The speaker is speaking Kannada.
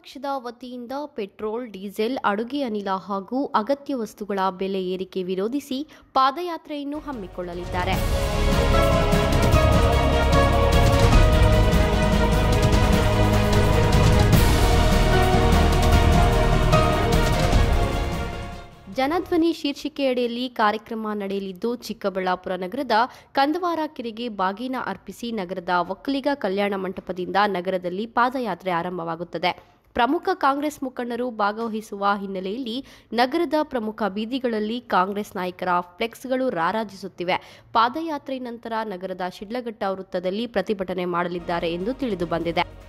ಪಕ್ಷದ ವತಿಯಿಂದ ಪೆಟ್ರೋಲ್, ಡೀಸೆಲ್, ಅಡುಗೆ ಅನಿಲ ಹಾಗೂ ಅಗತ್ಯ ವಸ್ತುಗಳ ಬೆಲೆ ಏರಿಕೆ ವಿರೋಧಿಸಿ ಪಾದಯಾತ್ರೆಯನ್ನು ಹಮ್ಮಿಕೊಳ್ಳಲಿದ್ದಾರೆ. ಜನಧ್ವನಿ ಶೀರ್ಷಿಕೆಯಡಿಯಲ್ಲಿ ಕಾರ್ಯಕ್ರಮ ನಡೆಯಲಿದ್ದು, ಚಿಕ್ಕಬಳ್ಳಾಪುರ ನಗರದ ಕಂದವಾರ ಕೆರೆಗೆ ಬಾಗಿನ ಅರ್ಪಿಸಿ ನಗರದ ಒಕ್ಕಲಿಗ ಕಲ್ಯಾಣ ಮಂಟಪದಿಂದ ನಗರದಲ್ಲಿ ಪಾದಯಾತ್ರೆ ಆರಂಭವಾಗುತ್ತದೆ. ಪ್ರಮುಖ ಕಾಂಗ್ರೆಸ್ ಮುಖಂಡರು ಭಾಗವಹಿಸುವ ಹಿನ್ನೆಲೆಯಲ್ಲಿ ನಗರದ ಪ್ರಮುಖ ಬೀದಿಗಳಲ್ಲಿ ಕಾಂಗ್ರೆಸ್ ನಾಯಕರ ಫ್ಲೆಕ್ಸ್ಗಳು ರಾರಾಜಿಸುತ್ತಿವೆ. ಪಾದಯಾತ್ರೆ ನಂತರ ನಗರದ ಶಿಡ್ಲಘಟ್ಟ ವೃತ್ತದಲ್ಲಿ ಪ್ರತಿಭಟನೆ ಮಾಡಲಿದ್ದಾರೆ ಎಂದು ತಿಳಿದುಬಂದಿದೆ.